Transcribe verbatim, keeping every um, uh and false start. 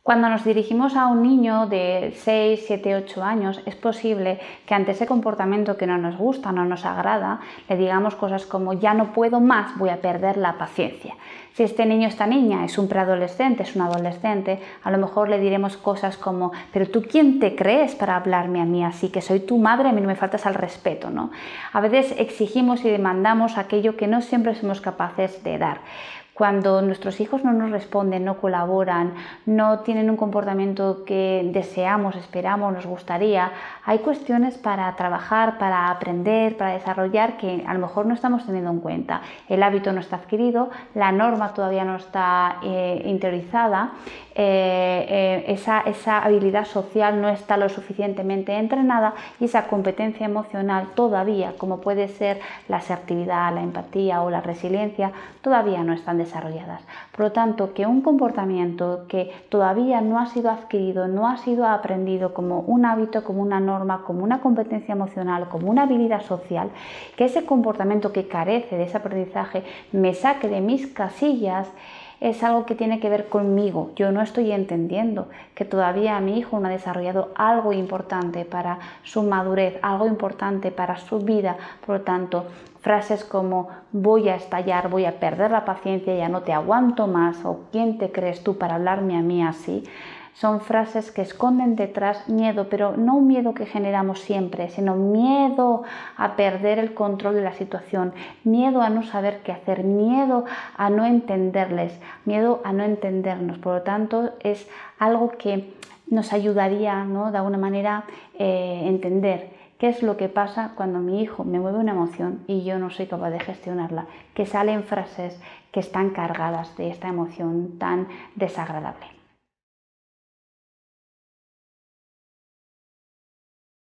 Cuando nos dirigimos a un niño de seis, siete, ocho años, es posible que ante ese comportamiento que no nos gusta, no nos agrada, le digamos cosas como ya no puedo más, voy a perder la paciencia. Si este niño, esta niña es un preadolescente, es un adolescente, a lo mejor le diremos cosas como pero tú ¿quién te crees para hablarme a mí así? Que soy tu madre, a mí no me faltas al respeto, ¿no? A veces exigimos y demandamos aquello que no siempre somos capaces de dar. Cuando nuestros hijos no nos responden, no colaboran, no tienen un comportamiento que deseamos, esperamos, nos gustaría, hay cuestiones para trabajar, para aprender, para desarrollar que a lo mejor no estamos teniendo en cuenta. El hábito no está adquirido, la norma todavía no está eh, interiorizada, eh, eh, esa, esa habilidad social no está lo suficientemente entrenada y esa competencia emocional todavía, como puede ser la asertividad, la empatía o la resiliencia, todavía no están desarrolladas. Por lo tanto, que un comportamiento que todavía no ha sido adquirido, no ha sido aprendido como un hábito, como una norma, como una competencia emocional, como una habilidad social, que ese comportamiento que carece de ese aprendizaje me saque de mis casillas, es algo que tiene que ver conmigo. Yo no estoy entendiendo que todavía mi hijo no ha desarrollado algo importante para su madurez, algo importante para su vida. Por lo tanto, frases como voy a estallar, voy a perder la paciencia, ya no te aguanto más o ¿quién te crees tú para hablarme a mí así? Son frases que esconden detrás miedo, pero no un miedo que generamos siempre, sino miedo a perder el control de la situación, miedo a no saber qué hacer, miedo a no entenderles, miedo a no entendernos. Por lo tanto, es algo que nos ayudaría, ¿no?, de alguna manera eh, entender qué es lo que pasa cuando mi hijo me mueve una emoción y yo no soy capaz de gestionarla, que salen frases que están cargadas de esta emoción tan desagradable.